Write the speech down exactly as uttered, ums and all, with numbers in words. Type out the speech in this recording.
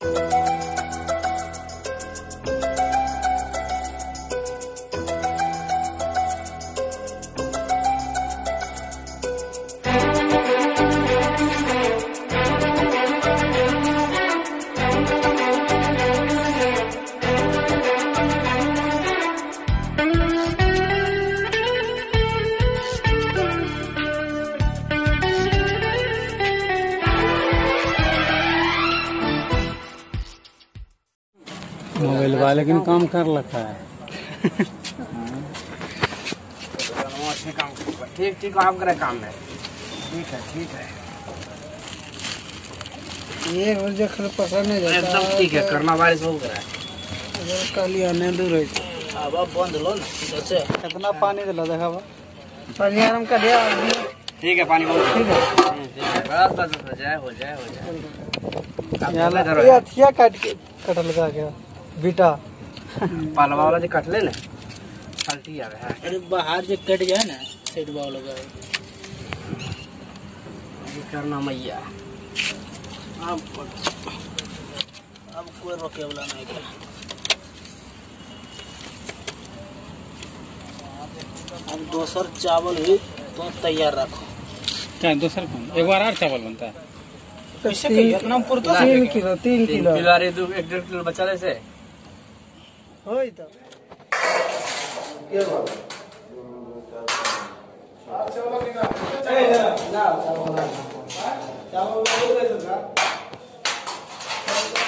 Mobile वाले लेकिन काम कर रखा है। ठीक ठीक काम करे काम में। ठीक है ठीक है ये मुझे खर पकड़ नहीं जाता एकदम ठीक है। करना बारिश हो रहा है अगर कल आने दूर है अब बंद लो ना अच्छा। कितना पानी दिला देखा बा पानी आराम कर दिया। ठीक है पानी बहुत ठीक है ठीक है बस बस हो जाए हो जाए हो जाए। ये हथिया काट के कटल लगा गया बेटा पालवा वाला जो कट ले ना पलटी आ रहा है। अरे बाहर जो कट गया ना साइड वाला लगा ये करना मैया अब अब कोई रोके वाला नहीं है। अब दोसर चावल भी तो तैयार रखो। क्या दोसर कौन एक बार और चावल बनता है कैसे इतना पुरता तीन किलो तीन किलो किलो अरे दो एक डेढ़ किलो बचा ले से होई तो ये बात चावल निकाल ना चावल चावल